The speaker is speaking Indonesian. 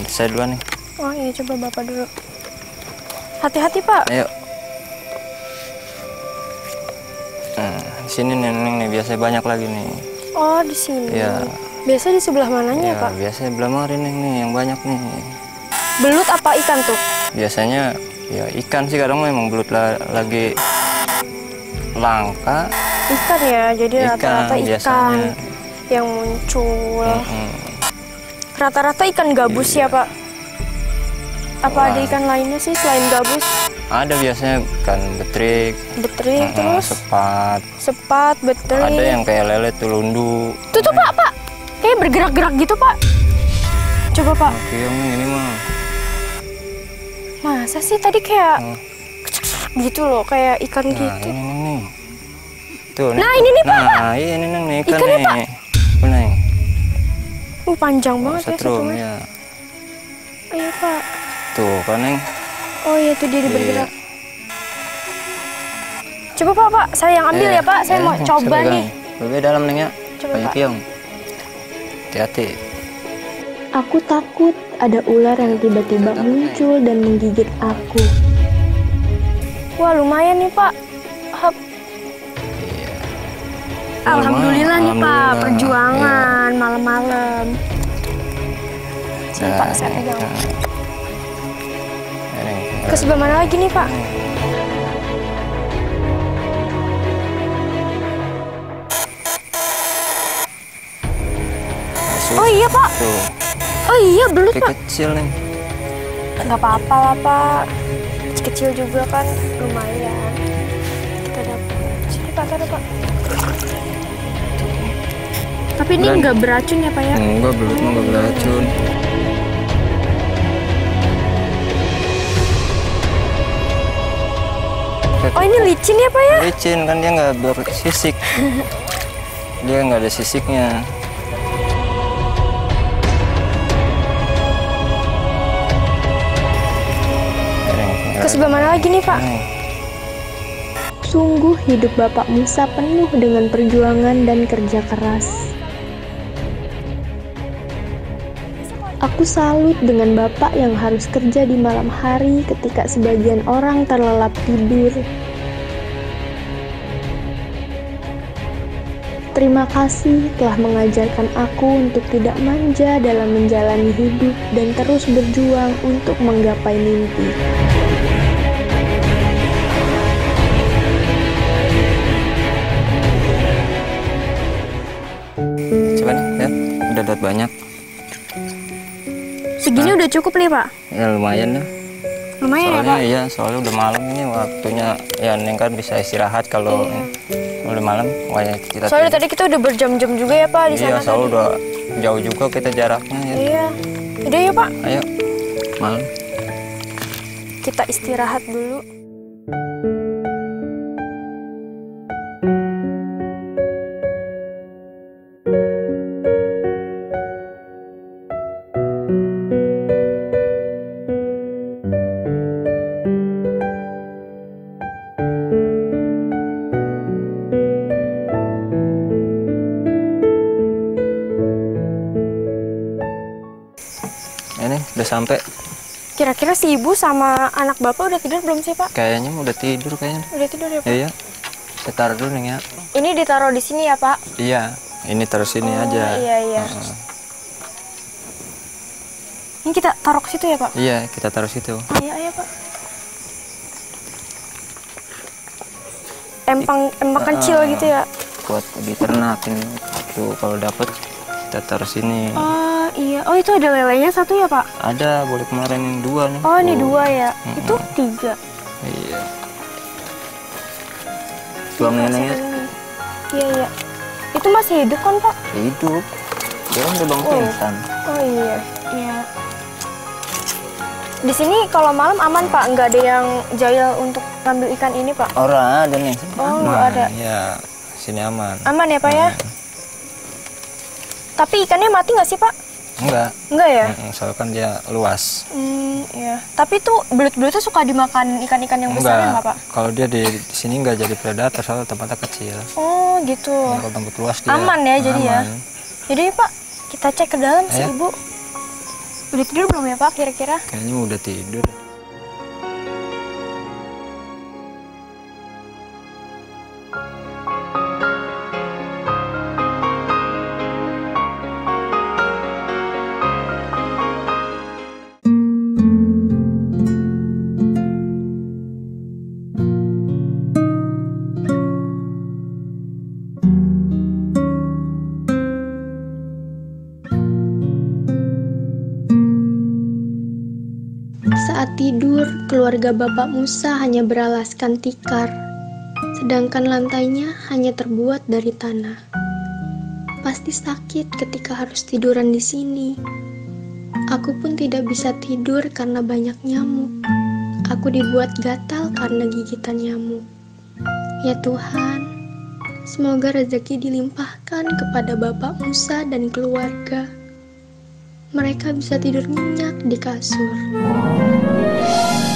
saya duluan nih. Oh iya, coba Bapak dulu. Hati-hati Pak. Ayo. Nah, di sini nih Neng nih, biasanya banyak lagi nih. Oh, di sini. Iya. Biasa di sebelah mananya Ya, Pak? biasanya belah mari Neng nih yang banyak nih. Belut apa ikan tuh? Biasanya ya ikan sih, kadang memang belut lagi langka. Ikan ya, jadi rata-rata ikan biasanya yang muncul. Rata-rata ikan gabus ya Pak? Apa ada ikan lainnya sih selain gabus? Ada biasanya ikan betrik. Betrik terus? Sepat, betrik. Ada yang kayak lele tuh, lundu. Tuh Pak. Kayak bergerak-gerak gitu Pak. Coba Pak. Oke, ini mah. Masa sih tadi kayak gitu loh, kayak ikan gitu. Ini nih. Tuh, nah ini nih Pak. Nah, ini nih ikan nih. Pak. Neng. Panjang banget ya setrum satunya. Ya. Ayo Pak. Tuh kan Neng. Oh iya, tuh dia bergerak. Coba Pak, saya yang ambil ya Pak. Saya mau coba nih. Lebih dalam Neng ya. Coba Pak. Piung. Hati-hati. Aku takut ada ular yang tiba-tiba muncul dan menggigit aku. Wah, lumayan nih Pak. Iya. Alhamdulillah nih Pak, perjuangan malam-malam. Sini Pak, saya pegang. Ke sebelah mana lagi nih Pak? Oh iya Pak. Tuh. Oh iya, belut Pak. Kecil nih. Nggak apa-apa lah Pak. Kecil juga kan lumayan. Kita dapat. Sini Pak, taruh Pak. Tapi ini nggak beracun ya Pak ya? Enggak, belut mah nggak beracun. Oh ini licin ya Pak ya? Licin kan, dia nggak bersisik. Dia nggak ada sisiknya. Ke sebelah mana lagi nih Pak? Sungguh hidup Bapak Musa penuh dengan perjuangan dan kerja keras. Aku salut dengan Bapak yang harus kerja di malam hari ketika sebagian orang terlelap tidur. Terima kasih telah mengajarkan aku untuk tidak manja dalam menjalani hidup dan terus berjuang untuk menggapai mimpi. Coba nih, lihat. Udah dapat banyak. Segini udah cukup nih Pak? Ya lumayan ya. Lumayan soalnya, ya Pak? Iya, soalnya udah malam ini waktunya. Ya Neng kan bisa istirahat kalau udah malam. Kita soalnya tadi kita udah berjam-jam juga ya Pak di sana. Iya, soalnya tadi. udah jauh juga kita jaraknya. Ya. Iya. Udah ya Pak? Ayo, malam. Kita istirahat dulu. Ini udah sampai. Kira-kira si ibu sama anak bapak udah tidur belum sih Pak? Kayaknya udah tidur kayaknya. Udah tidur ya Pak? Iya. Kita taruh dulu Neng ya. Ini ditaruh di sini ya Pak? Iya. Ini taruh sini aja. Iya. Ini kita taruh ke situ ya Pak? Iya, kita taruh situ. Iya Pak. Empang kecil gitu ya? Buat diternak ini. Tuh kalau dapet kita taruh sini. Oh iya. Oh itu ada lelenya satu ya Pak? Ada, boleh kemarin yang 2 nih. Oh ini 2 ya? Itu 3. Iya. Tuang neneknya. Iya. Itu masih hidup kan Pak? Hidup. Dia kan udah bang pingsan. Oh iya. Di sini kalau malam aman Pak? Nggak ada yang jahil untuk ngambil ikan ini Pak? Orang ada nih. Oh ada. Ya, sini aman. Aman ya Pak ya? Tapi ikannya mati nggak sih Pak? Enggak. Enggak ya? Soalnya kan dia luas. Iya. Tapi tuh belut-belut tuh suka dimakan ikan-ikan yang besar ya nggak Pak? Kalau dia di sini nggak jadi predator, soalnya tempatnya kecil. Oh gitu. Nah, kalau tempat luas dia aman ya jadi ya? aman. Jadi Pak, kita cek ke dalam si Ayo. ibu. Udah tidur belum ya Pak kira-kira? Kayaknya udah tidur. Saat tidur, keluarga Bapak Musa hanya beralaskan tikar, sedangkan lantainya hanya terbuat dari tanah. Pasti sakit ketika harus tiduran di sini. Aku pun tidak bisa tidur karena banyak nyamuk. Aku dibuat gatal karena gigitan nyamuk. Ya Tuhan, semoga rezeki dilimpahkan kepada Bapak Musa dan keluarga. Mereka bisa tidur nyenyak di kasur.